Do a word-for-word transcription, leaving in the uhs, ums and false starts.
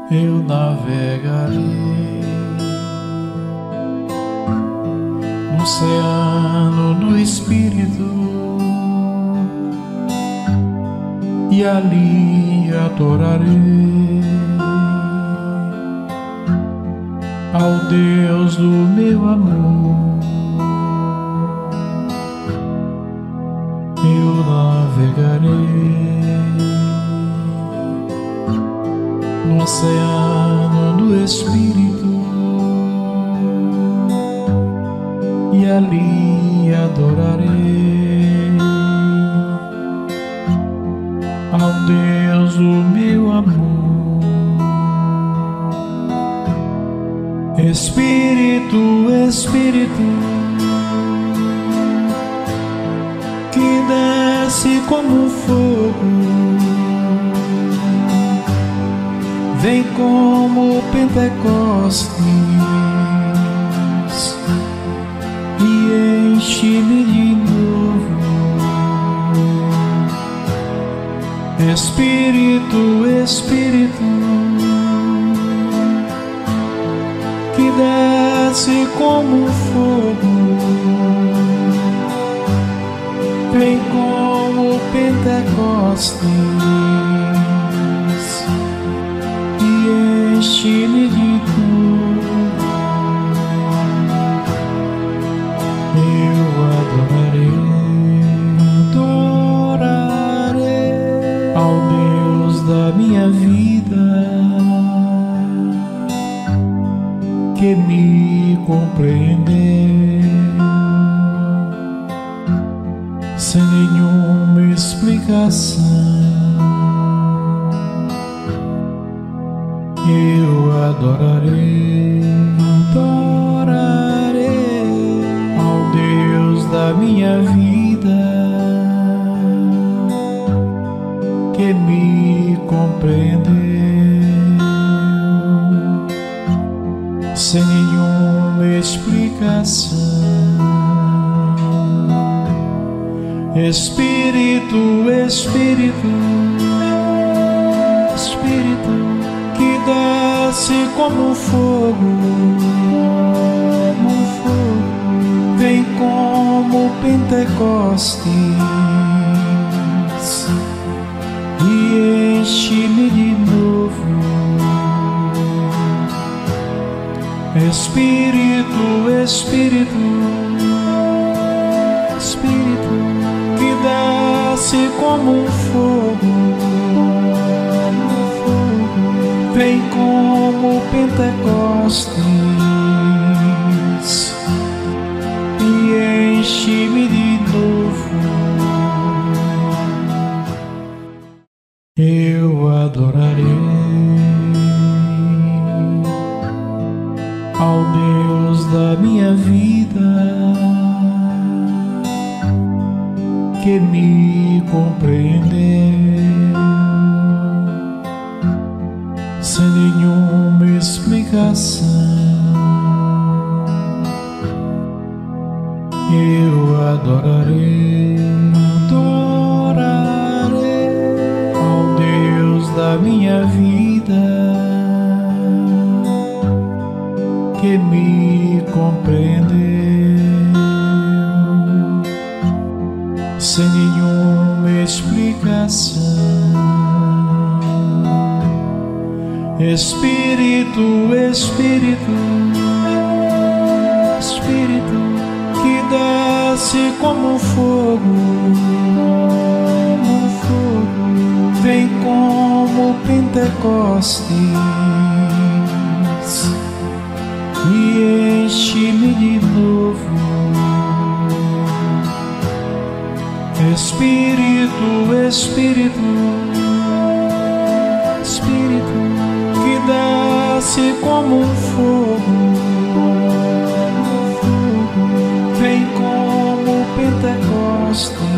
eu navegarei no oceano, no Espírito, e ali adorarei ao Deus do meu amor. Eu navegarei no oceano do Espírito, e ali adorarei ao Deus do meu amor. Espírito, Espírito, que desce como fogo, vem como Pentecostes e enche-me de novo. Espírito, Espírito, que desce como fogo, vem como Pentecostes e enche-me de novo. Eu adorarei, adorarei ao Deus da minha vida, que me compreendeu sem nenhuma explicação. Eu adorarei, adorarei ao Deus da minha vida, que me compreendeu sem nenhuma explicação. Espírito, Espírito, Espírito, que desce como fogo, como fogo, vem como Pentecostes e enche-me de novo. Espírito, Espírito, Espírito, que desce como um fogo, fogo, vem como Pentecostes e enche-me de novo. Eu adorarei ao Deus da minha vida, que me compreendeu sem nenhuma explicação. Eu adorarei, adorarei ao Deus da minha vida, que me compreendeu sem nenhuma explicação. Espírito, Espírito, Espírito, que desce como fogo, como fogo, vem como Pentecostes e enche-me de novo. Espírito, Espírito, Espírito, que desce como um fogo, fogo, vem como Pentecostes